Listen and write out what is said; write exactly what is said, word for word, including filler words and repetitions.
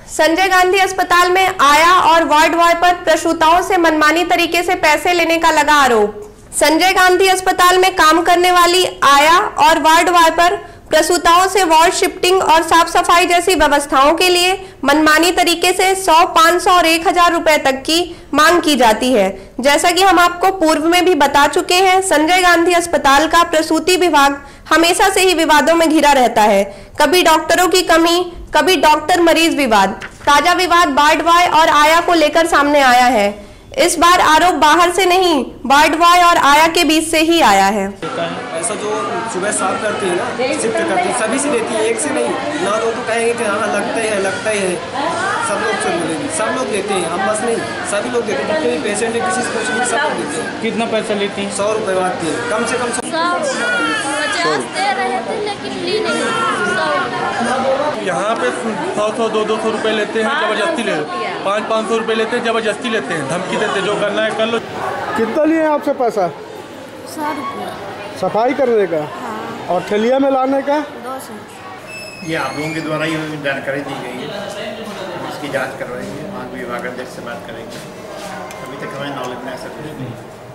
संजय गांधी अस्पताल में आया और वार्ड बॉय पर प्रसूताओं से मनमानी तरीके से पैसे लेने का लगा आरोप। संजय गांधी अस्पताल में काम करने वाली आया और वार्ड बॉय पर प्रसूताओं से वार्ड शिफ्टिंग और साफ सफाई जैसी व्यवस्थाओं के लिए मनमानी तरीके से सौ, पाँच सौ और एक हजार रुपए तक की मांग की जाती है। जैसा कि हम आपको पूर्व में भी बता चुके हैं, संजय गांधी अस्पताल का प्रसूति विभाग हमेशा से ही विवादों में घिरा रहता है। कभी डॉक्टरों की कमी, कभी डॉक्टर मरीज विवाद। ताजा विवाद वार्ड बॉय और आया को लेकर सामने आया है। इस बार आरोप बाहर से नहीं, वार्ड बॉय और आया के बीच से ही आया है। ऐसा जो सुबह साफ करती है ना, शिफ्ट करती है, सभी से लेती है, एक से नहीं। ना लोग तो कहेंगे कि हाँ लगता ही है लगता ही है, सब लोग से मिलेंगे, सब लोग लेते हैं, हम बस नहीं, सभी लोग देते हैं। जितने भी पेशेंट है, किसी से कुछ नहीं, सब लोग देते हैं। कितना पैसा लेती हैं? सौ रुपये बात थी, कम से कम पचास दे रहे थे लेकिन ली नहीं। यहाँ पे सौ सौ दो दो सौ रुपये लेते हैं, जबरदस्ती ले पाँच पाँच सौ रुपये लेते हैं, जबरदस्ती लेते हैं, धमकी देते हैं, जो करना है कर लो। कितना लिए हैं आपसे पैसा? सौ रुपये सफाई करने का? हाँ। और ठेलिया में लाने का? दो सौ। ये आप लोगों के द्वारा ये जानकारी दी गई है, इसकी जांच करवाएंगे, वहाँ विभागाध्यक्ष से बात करेंगे। अभी तक हमें नॉलेज में ऐसा कुछ नहीं।